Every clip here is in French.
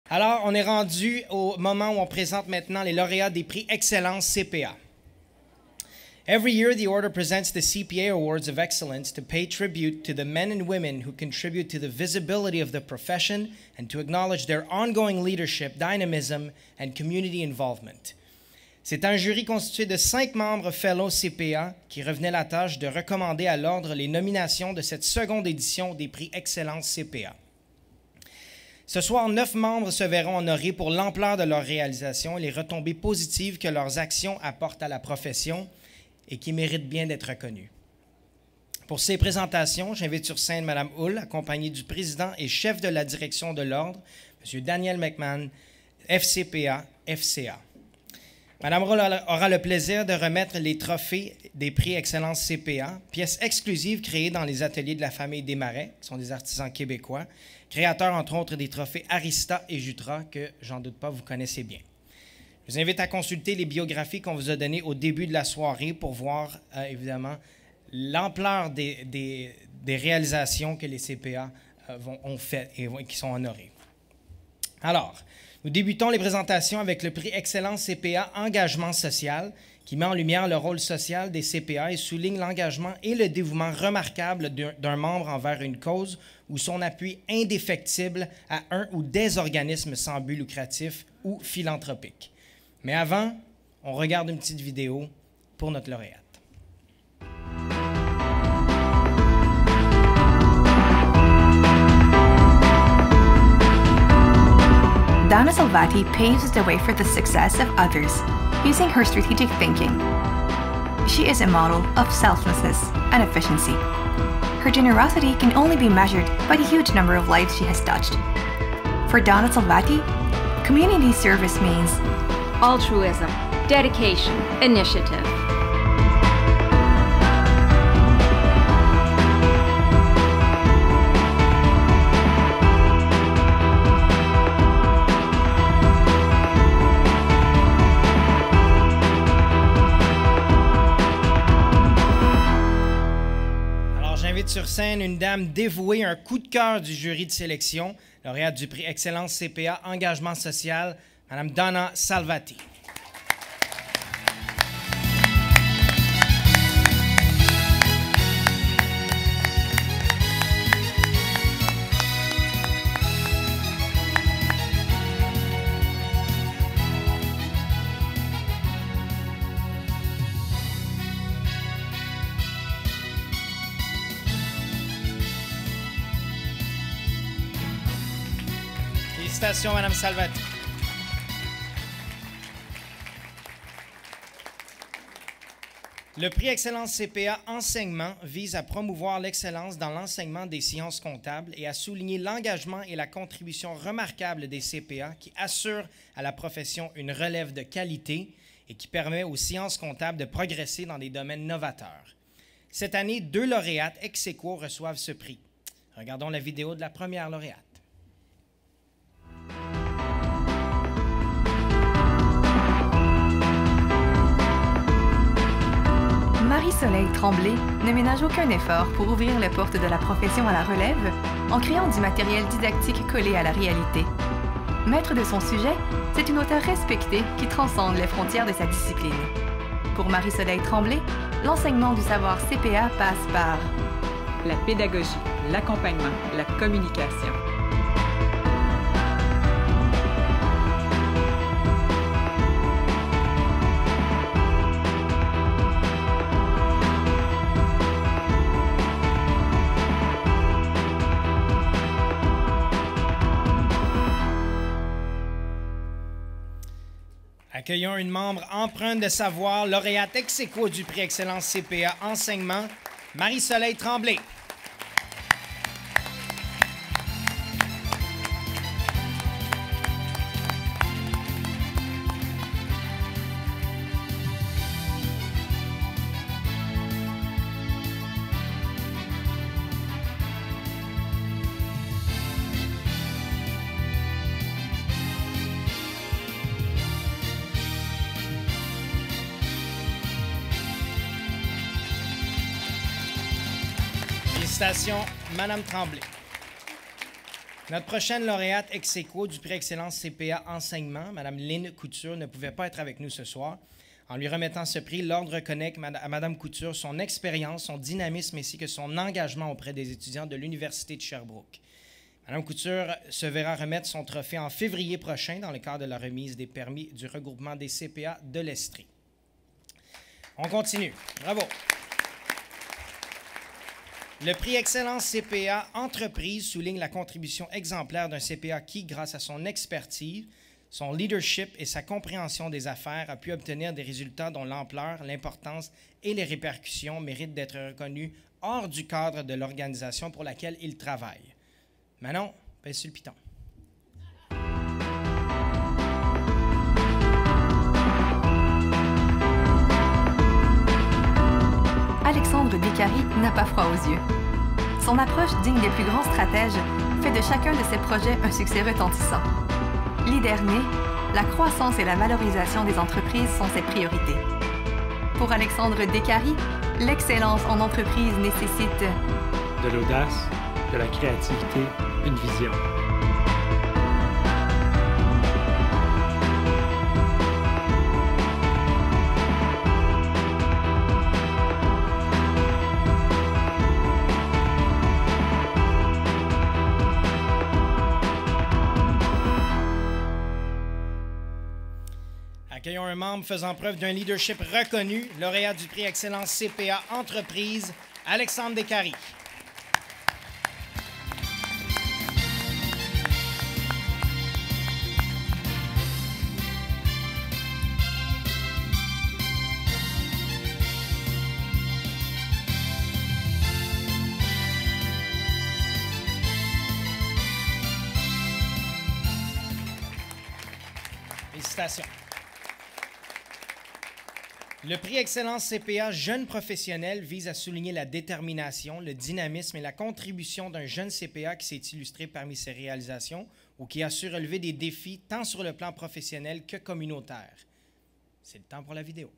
Alors, on est rendu au moment où on présente maintenant les lauréats des prix Excellence CPA. Every year, the Order presents the CPA Awards of Excellence to pay tribute to the men and women who contribute to the visibility of the profession and to acknowledge their ongoing leadership, dynamism, and community involvement. C'est un jury constitué de 5 membres fellow CPA qui revenait la tâche de recommander à l'Ordre les nominations de cette seconde édition des prix Excellence CPA. Ce soir, 9 membres se verront honorés pour l'ampleur de leur réalisation et les retombées positives que leurs actions apportent à la profession et qui méritent bien d'être reconnues. Pour ces présentations, j'invite sur scène Mme Hull, accompagnée du président et chef de la direction de l'Ordre, M. Daniel McMahon, FCPA, FCA. Mme Hull aura le plaisir de remettre les trophées des prix Excellence CPA, pièces exclusives créées dans les ateliers de la famille Desmarais, qui sont des artisans québécois, créateurs entre autres des trophées Arista et Jutra, que j'en doute pas vous connaissez bien. Je vous invite à consulter les biographies qu'on vous a données au début de la soirée pour voir évidemment l'ampleur des réalisations que les CPA ont faites et qui sont honorées. Alors, nous débutons les présentations avec le prix Excellence CPA Engagement social, qui met en lumière le rôle social des CPA et souligne l'engagement et le dévouement remarquable d'un membre envers une cause ou son appui indéfectible à un ou des organismes sans but lucratif ou philanthropiques. Mais avant, on regarde une petite vidéo pour notre lauréate. Donna Salvati paves the way for the success of others using her strategic thinking. She is a model of selflessness and efficiency. Her generosity can only be measured by the huge number of lives she has touched. For Donna Salvati, community service means altruism, dedication, initiative. Sur scène, une dame dévouée, un coup de cœur du jury de sélection, lauréate du prix Excellence CPA Engagement social, Mme Donna Salvati. Félicitations, Mme Salvati. Le prix Excellence CPA Enseignement vise à promouvoir l'excellence dans l'enseignement des sciences comptables et à souligner l'engagement et la contribution remarquable des CPA qui assurent à la profession une relève de qualité et qui permet aux sciences comptables de progresser dans des domaines novateurs. Cette année, 2 lauréates ex aequo reçoivent ce prix. Regardons la vidéo de la première lauréate. Marie-Soleil Tremblay ne ménage aucun effort pour ouvrir les portes de la profession à la relève en créant du matériel didactique collé à la réalité. Maître de son sujet, c'est une auteure respectée qui transcende les frontières de sa discipline. Pour Marie-Soleil Tremblay, l'enseignement du savoir CPA passe par la pédagogie, l'accompagnement, la communication. Accueillons une membre empreinte de savoir, lauréate ex aequo du prix Excellence CPA Enseignement, Marie-Soleil Tremblay. Félicitations, Mme Tremblay. Notre prochaine lauréate ex aequo du prix Excellence CPA Enseignement, Mme Lynn Couture, ne pouvait pas être avec nous ce soir. En lui remettant ce prix, l'Ordre reconnaît à Mme Couture son expérience, son dynamisme ainsi que son engagement auprès des étudiants de l'Université de Sherbrooke. Mme Couture se verra remettre son trophée en février prochain dans le cadre de la remise des permis du regroupement des CPA de l'Estrie. On continue. Bravo. Le prix Excellence CPA Entreprise souligne la contribution exemplaire d'un CPA qui, grâce à son expertise, son leadership et sa compréhension des affaires, a pu obtenir des résultats dont l'ampleur, l'importance et les répercussions méritent d'être reconnus hors du cadre de l'organisation pour laquelle il travaille. Manon, pèse sur le piton. Alexandre Descaries n'a pas froid aux yeux. Son approche digne des plus grands stratèges fait de chacun de ses projets un succès retentissant. Leader né, la croissance et la valorisation des entreprises sont ses priorités. Pour Alexandre Descaries, l'excellence en entreprise nécessite de l'audace, de la créativité, une vision. Accueillons un membre faisant preuve d'un leadership reconnu, lauréat du prix Excellence CPA Entreprise, Alexandre Descaries. Félicitations. Le prix Excellence CPA Jeune Professionnel vise à souligner la détermination, le dynamisme et la contribution d'un jeune CPA qui s'est illustré parmi ses réalisations ou qui a su relever des défis tant sur le plan professionnel que communautaire. C'est le temps pour la vidéo.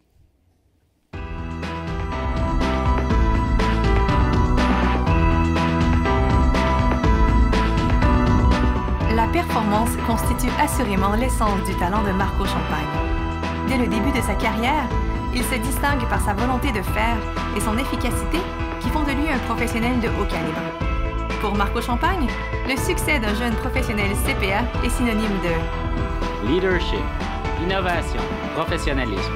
La performance constitue assurément l'essence du talent de Marco Champagne. Dès le début de sa carrière, il se distingue par sa volonté de faire et son efficacité qui font de lui un professionnel de haut calibre. Pour Marco Champagne, le succès d'un jeune professionnel CPA est synonyme de leadership, innovation, professionnalisme.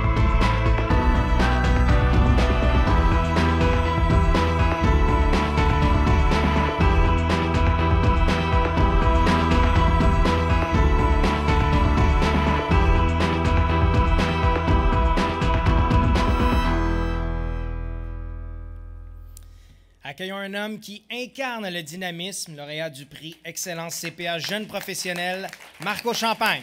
Accueillons un homme qui incarne le dynamisme, lauréat du prix Excellence CPA Jeune Professionnel, Marco Champagne.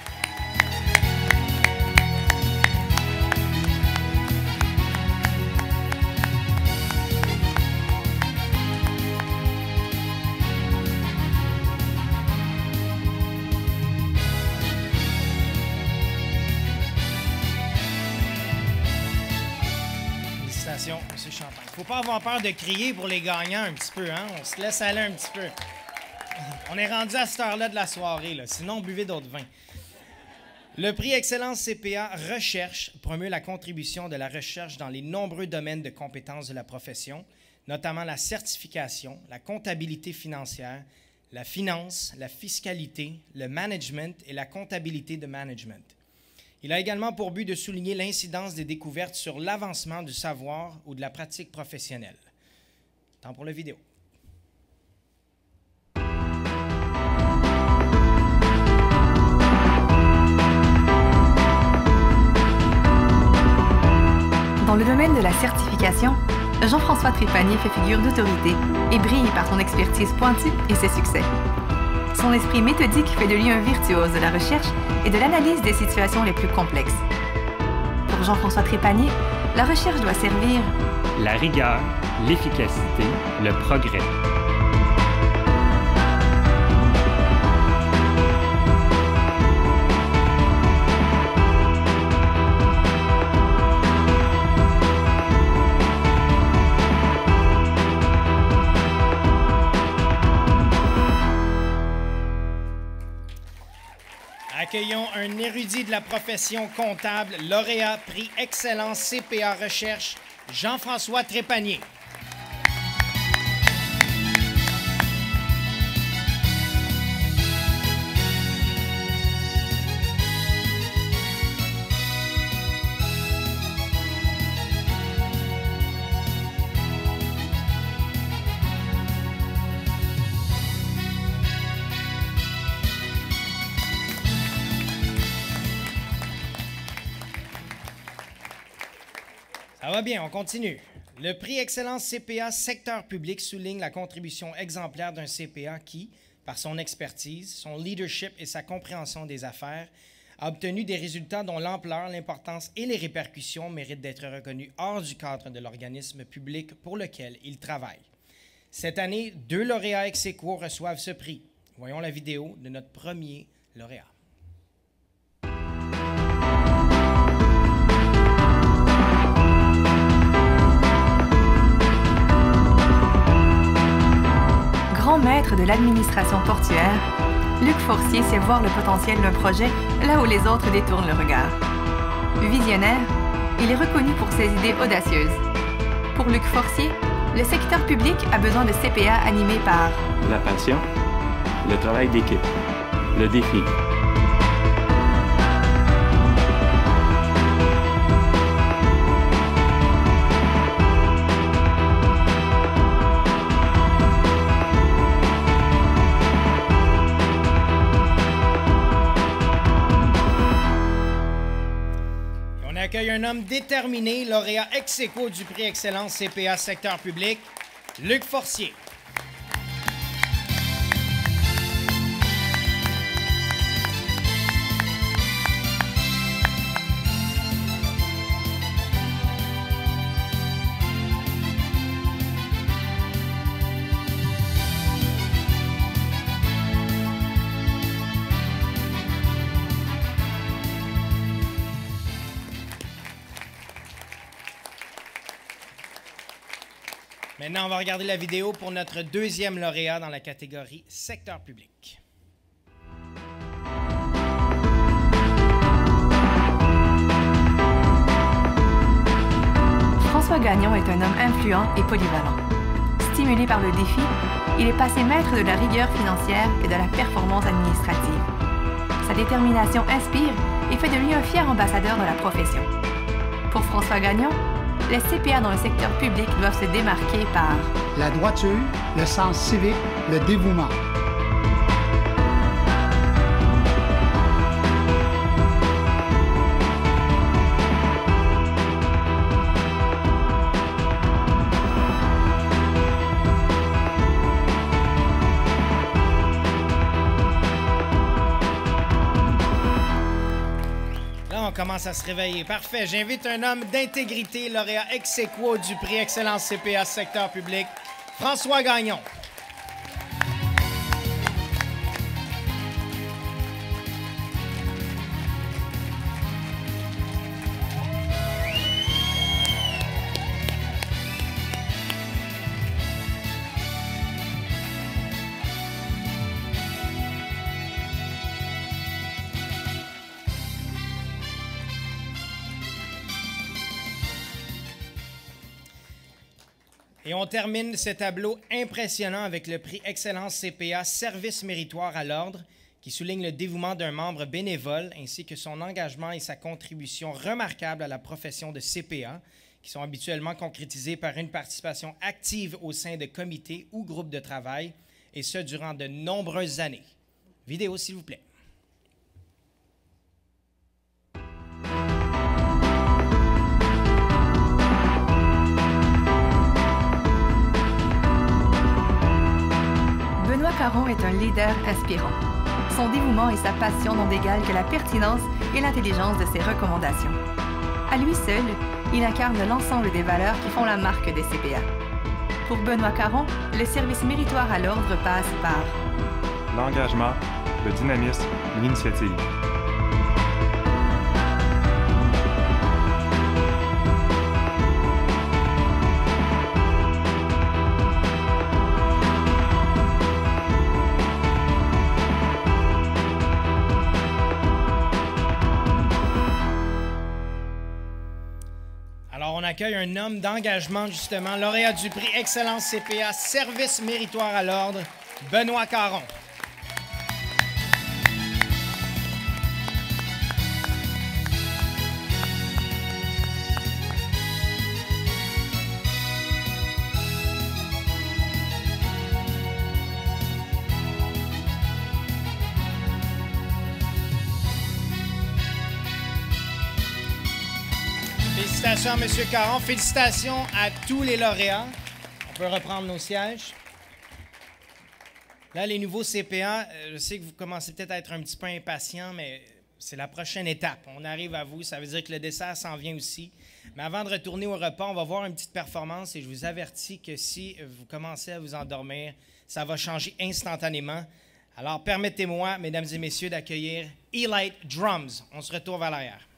Félicitations, M. Champagne. Il ne faut pas avoir peur de crier pour les gagnants un petit peu, hein? On se laisse aller un petit peu. On est rendu à cette heure-là de la soirée, là. Sinon, buvez d'autres vins. Le prix Excellence CPA Recherche promeut la contribution de la recherche dans les nombreux domaines de compétences de la profession, notamment la certification, la comptabilité financière, la finance, la fiscalité, le management et la comptabilité de management. Il a également pour but de souligner l'incidence des découvertes sur l'avancement du savoir ou de la pratique professionnelle. Temps pour la vidéo. Dans le domaine de la certification, Jean-François Trépanier fait figure d'autorité et brille par son expertise pointue et ses succès. Son esprit méthodique fait de lui un virtuose de la recherche et de l'analyse des situations les plus complexes. Pour Jean-François Trépanier, la recherche doit servir la rigueur, l'efficacité, le progrès. Accueillons un érudit de la profession comptable, lauréat prix Excellence CPA Recherche, Jean-François Trépanier. Ça va bien, on continue. Le prix Excellence CPA Secteur public souligne la contribution exemplaire d'un CPA qui, par son expertise, son leadership et sa compréhension des affaires, a obtenu des résultats dont l'ampleur, l'importance et les répercussions méritent d'être reconnus hors du cadre de l'organisme public pour lequel il travaille. Cette année, 2 lauréats ex aequo reçoivent ce prix. Voyons la vidéo de notre premier lauréat. Grand maître de l'administration portuaire, Luc Forcier sait voir le potentiel d'un projet là où les autres détournent le regard. Visionnaire, il est reconnu pour ses idées audacieuses. Pour Luc Forcier, le secteur public a besoin de CPA animés par La passion, le travail d'équipe, le défi. On accueille un homme déterminé, lauréat ex aequo du prix Excellence CPA Secteur public, Luc Forcier. Maintenant, on va regarder la vidéo pour notre deuxième lauréat dans la catégorie Secteur public. François Gagnon est un homme influent et polyvalent. Stimulé par le défi, il est passé maître de la rigueur financière et de la performance administrative. Sa détermination inspire et fait de lui un fier ambassadeur de la profession. Pour François Gagnon, les CPA dans le secteur public doivent se démarquer par la droiture, le sens civique, le dévouement. On commence à se réveiller. Parfait. J'invite un homme d'intégrité, lauréat ex aequo du prix Excellence CPA Secteur public, François Gagnon. Et on termine ce tableau impressionnant avec le prix Excellence CPA Service méritoire à l'ordre, qui souligne le dévouement d'un membre bénévole ainsi que son engagement et sa contribution remarquable à la profession de CPA, qui sont habituellement concrétisés par une participation active au sein de comités ou groupes de travail, et ce durant de nombreuses années. Vidéo, s'il vous plaît. Benoît Caron est un leader inspirant. Son dévouement et sa passion n'ont d'égal que la pertinence et l'intelligence de ses recommandations. À lui seul, il incarne l'ensemble des valeurs qui font la marque des CPA. Pour Benoît Caron, le service méritoire à l'ordre passe par l'engagement, le dynamisme, l'initiative. accueille un homme d'engagement, justement, lauréat du prix Excellence CPA, Service méritoire à l'ordre, Benoît Caron. Félicitations à M. Caron. Félicitations à tous les lauréats. On peut reprendre nos sièges. Là, les nouveaux CPA, je sais que vous commencez peut-être à être un petit peu impatients, mais c'est la prochaine étape. On arrive à vous. Ça veut dire que le dessert s'en vient aussi. Mais avant de retourner au repas, on va voir une petite performance et je vous avertis que si vous commencez à vous endormir, ça va changer instantanément. Alors, permettez-moi, mesdames et messieurs, d'accueillir Elite Drums. On se retourne vers l'arrière.